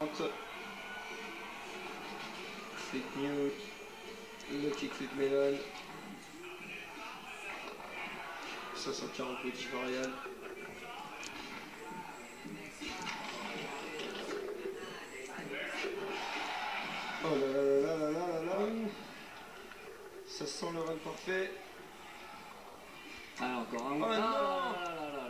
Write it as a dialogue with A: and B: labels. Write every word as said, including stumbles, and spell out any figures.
A: Fake news. Le kickflip melon. cinq cent quarante motifs variables. Oh là là là là là là là. Ça sent le run parfait.
B: Ah, encore un.
A: Oh
B: Ah,
A: non.
B: là là là là.